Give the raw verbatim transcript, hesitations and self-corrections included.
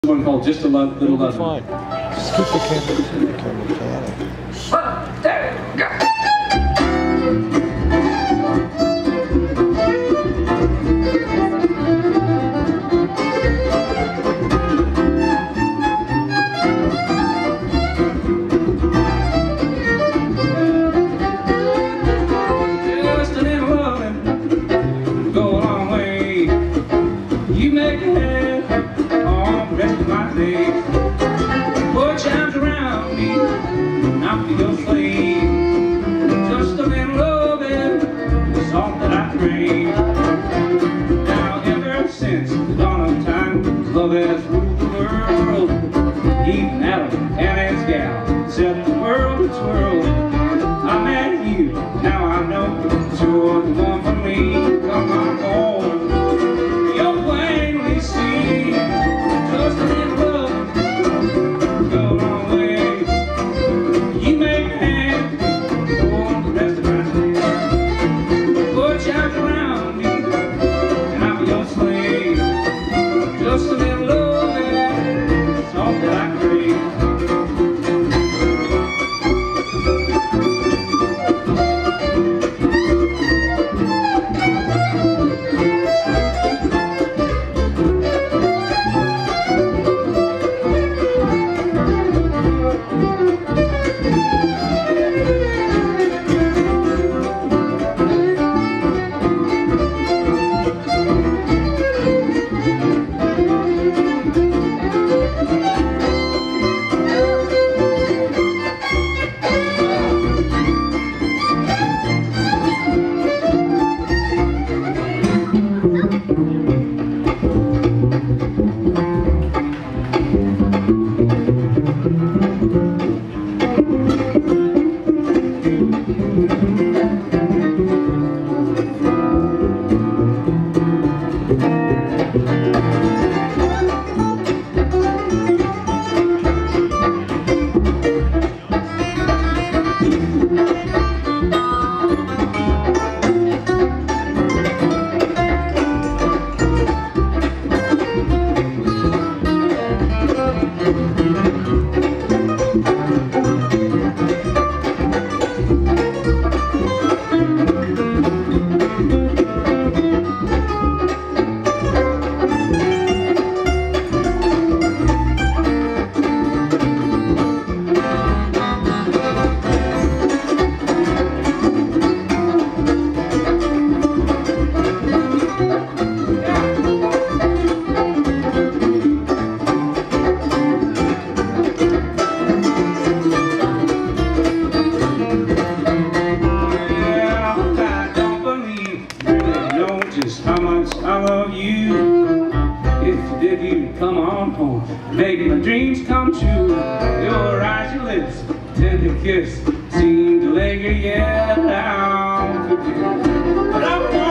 One called Just a Lo Little Love. Fine. Just keep the camera, keep the camera down. One, two, go. Just a little loving, go a long way. You make it happy all the rest of my days. Put your arms around me, I'll be your slave. Just a little loving is all that I crave. Now ever since the dawn of time, love has ruled the world. Even Adam and his gal set the world to twirl. I met you, now I know that you're the one for me. Come on home, you'll plainly see. Just a little love, go a long way. You make me happy for the rest of my days. Put your arms around me, and I'll be your slave. Just a little love, it's all that I crave. Just how much I love you. If you did, you'd come on home, make my dreams come true. Your eyes, your lips, tender kiss seem to linger yet. I'll forget, but I want